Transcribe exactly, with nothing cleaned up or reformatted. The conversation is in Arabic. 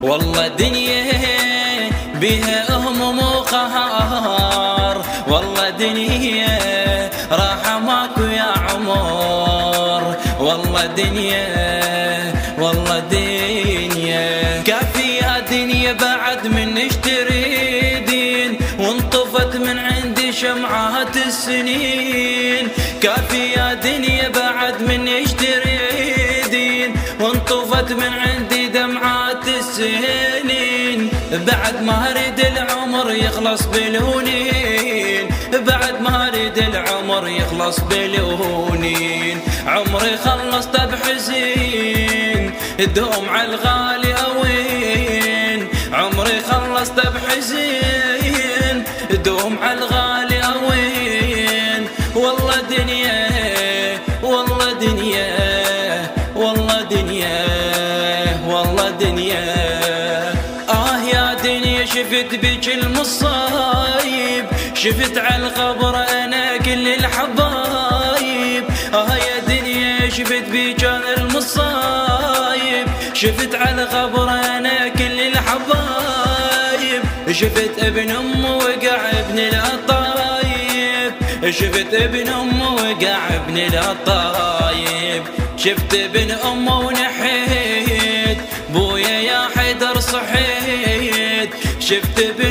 والله دنيا بها هموم وقهر، والله دنيا راحة ماكو يا عمر، والله دنيا والله دنيا كافي يا دنيا بعد من نشتري دين، وانطفت من عندي شمعات السنين. كافي يا دنيا بعد من نشتري دين، وانطفت من عندي دمعات السنين. بعد ما اريد العمر يخلص بالهونين، بعد ما اريد العمر يخلص بالهونين. عمري خلصت بحزين دوم على الغالي اوين، عمري خلصت بحزين دوم على الغالي اوين. والله دنيا والله دنيا والله دنيا والله دنيا آه يا دنيا شفت بيك المصايب، شفت على القبر أنا كل الحبايب. آه يا دنيا شفت بيك أنا المصايب، شفت على القبر أنا كل الحبايب. شفت ابن أم وقع ابن الأطايب، شفت ابن أم وقع ابن الأطايب. شفت ابن أم ونحيت بويا يا حيدر صحيت، شفت ابن